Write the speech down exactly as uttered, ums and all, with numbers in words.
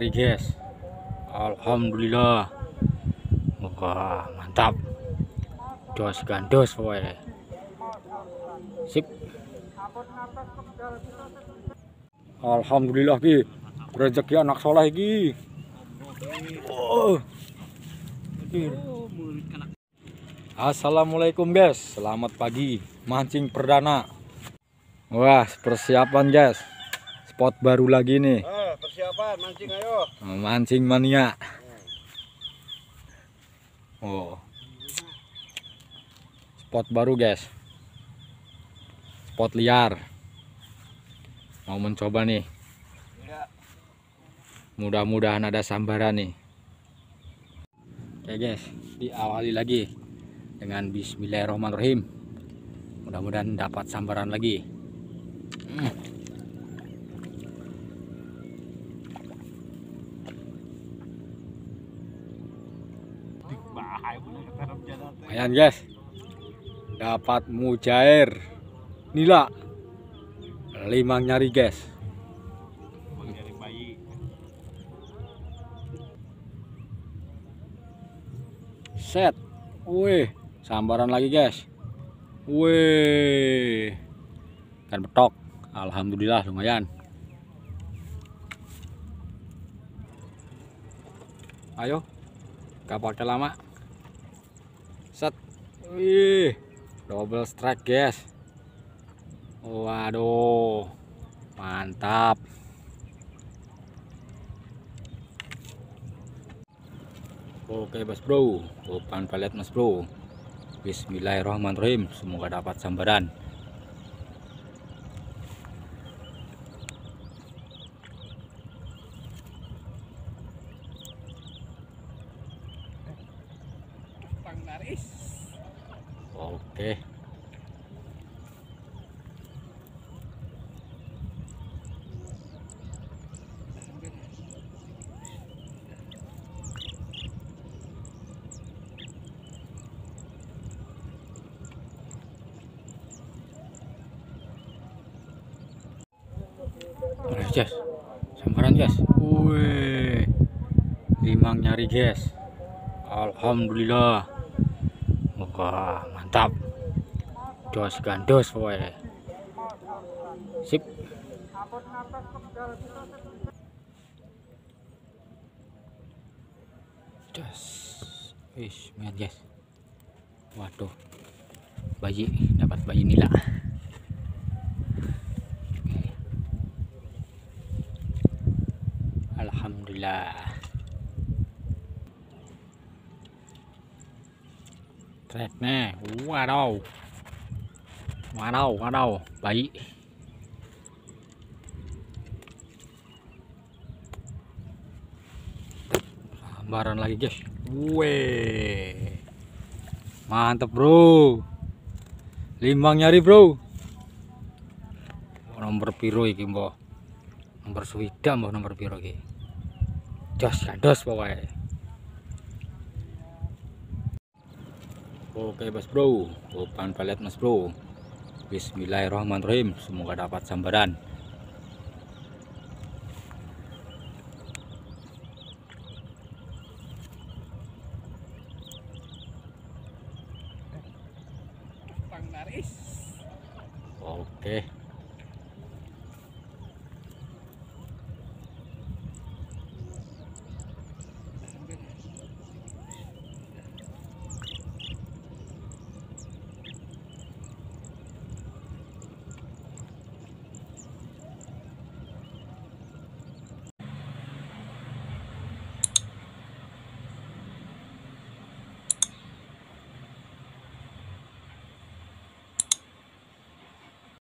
nyari guys. Alhamdulillah. Wah mantap. Dos gandos pokoknya. Sip. Alhamdulillah ki. Rezeki anak soleh ki. Oh. Assalamualaikum guys. Selamat pagi. Mancing perdana. Wah persiapan guys. Spot baru lagi nih. Eh, persiapan mancing ayo. Mancing mania. Oh. Spot baru guys. Spot liar. Mau mencoba nih. Mudah-mudahan ada sambaran nih. Oke guys, diawali lagi dengan bismillahirrahmanirrahim. Mudah-mudahan dapat sambaran lagi. Hmm. Ayan guys, dapat mujair nila limang nyari guys. Set, wih, sambaran lagi guys. Wih, kan betok. Alhamdulillah lumayan. Ayo, gak pakai lama. Set, wih, double strike guys. Waduh, mantap. Oke mas bro, umpan pelet mas bro. Bismillahirrahmanirrahim, semoga dapat sambaran. Oke. Guys, sambaran guys. Wih, limang nyari guys. Alhamdulillah. Wah mantap. Dos gandos pokoknya. Sip. Dos. Wis, main guys. Waduh, bayi, dapat bayi nila. Alhamdulillah. Trek nih, waduh, waduh, waduh, bayi. Sambaran lagi guys. Weh, mantep bro. Limang nyari bro. Nomor piro iki mbah? Nomor swida mbah nomor piro iki? Jos gandos pokoknya. Oke mas bro, umpan pelet mas bro. Bismillahirrahmanirrahim, semoga dapat sambaran. Oke.